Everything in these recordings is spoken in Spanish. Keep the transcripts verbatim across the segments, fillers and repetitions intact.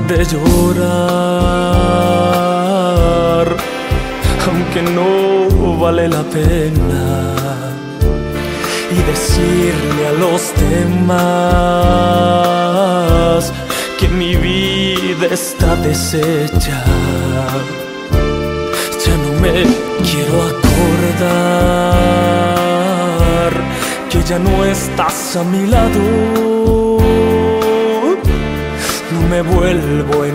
de llorar, aunque no vale la pena, y decirle a los demás que mi vida está deshecha. Ya no me quiero acordar que ya no estás a mi lado. No me vuelvo a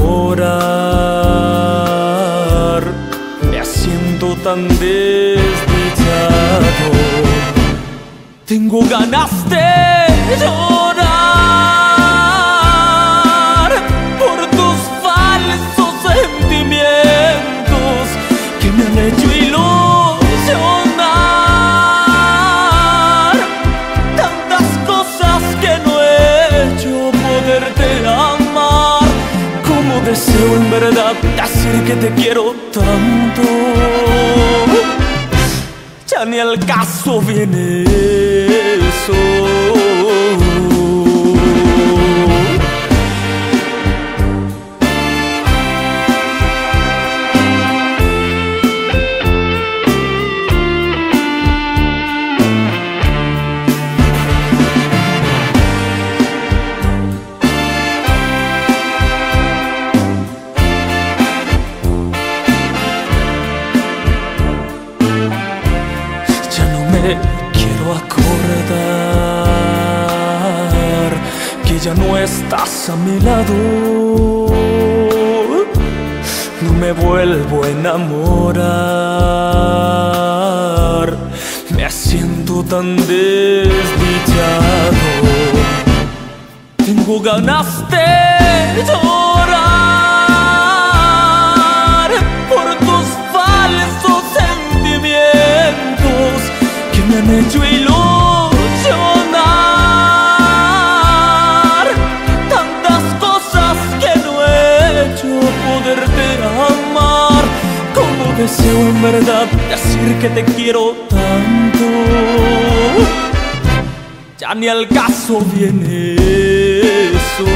enamorar, me siento tan desdichado. Tengo ganas de llorar por tus falsos sentimientos que me han hecho ilusionar. Tantas cosas que no he hecho, poderte amar. Como deseo en verdad decir que te quiero tanto, ya ni al caso viene eso. Quiero acordar que ya no estás a mi lado. No me vuelvo a enamorar, me siento tan desdichado. Tengo ganas de llorar por tus falsos sentimientos que me han hecho ilusionar. Tantas cosas que no he hecho, poderte amar. Como deseo en verdad decir que te quiero tanto, ya ni al caso viene eso.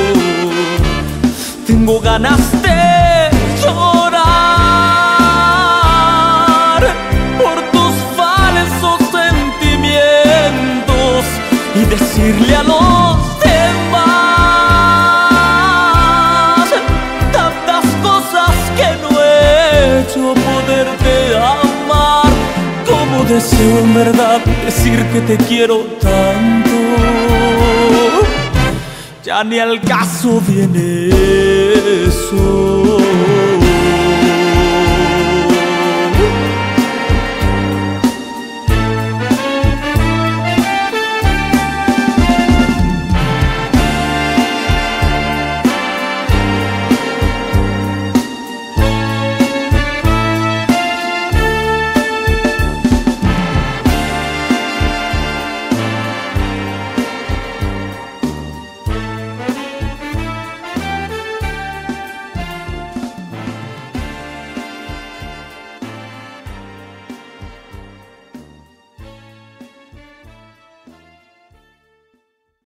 Tengo ganas de llorar por tus falsos sentimientos y decirle a los demás tantas cosas que no he hecho, poderte amar. Como deseo en verdad decir que te quiero tanto, ya ni al caso viene eso.